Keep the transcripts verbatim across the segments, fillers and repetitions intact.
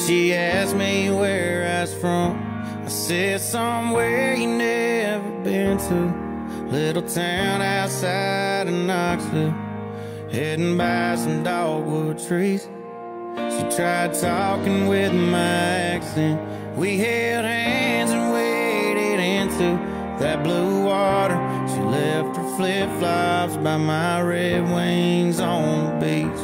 She asked me where I was from. I said somewhere you never been to, little town outside of Knoxville, heading by some dogwood trees. She tried talking with my accent. We held hands and waded into that blue water. She left her flip-flops by my red wings on the beach.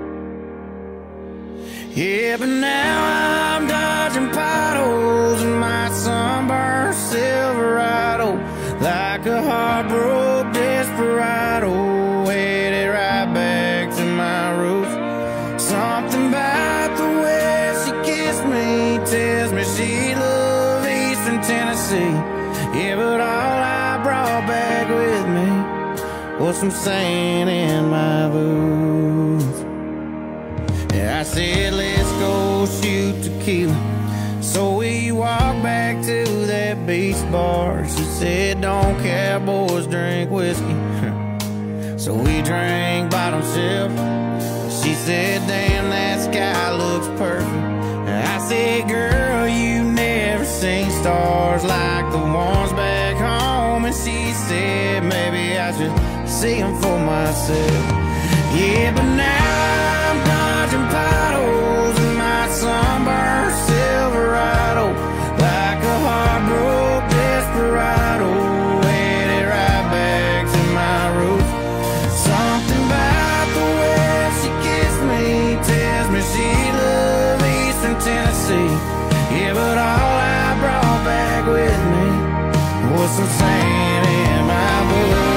Yeah, but now I'm dodging potholes in my sunburned Silverado, like a heartbroken desperado, headed right back to my roots. Something about the way she kissed me tells me she loved Eastern Tennessee. Yeah, but all I brought back with me was some sand in my boots. Yeah, I said, let's go shoot tequila. So we walked back to that beach bar. She said, don't cowboys drink whiskey. So we drank bottom shelf. She said, damn, that sky looks perfect. And I said, girl, you never seen stars like the ones back home. And she said, maybe I should see them for myself. Yeah, but now I'm dodging potholes in my sunburned Silverado, like a heartbroken desperado, headed right back to my roots. Something about the way she kissed me tells me she loved Eastern Tennessee. Yeah, but all I brought back with me was some sand in my boots.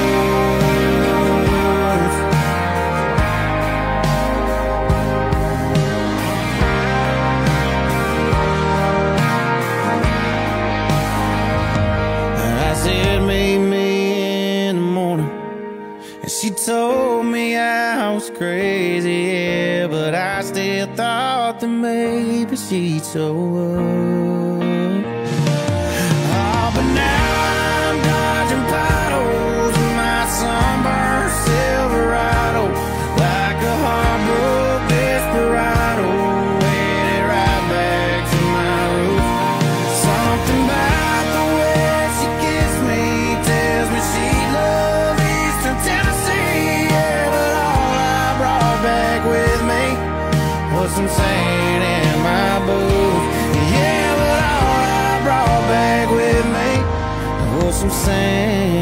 Meet me in the morning, and she told me I was crazy, yeah, but I still thought that maybe she'd show up. Oh, but now I'm dodging potholes in my sunburned Silverado, like a heartbroken desperado, headed right back to my roots. Something about the way she kissed me tells me she loved Eastern Tennessee. Yeah, but all I brought back with me was some sand in my boots. Yeah, but all I brought back with me was some sand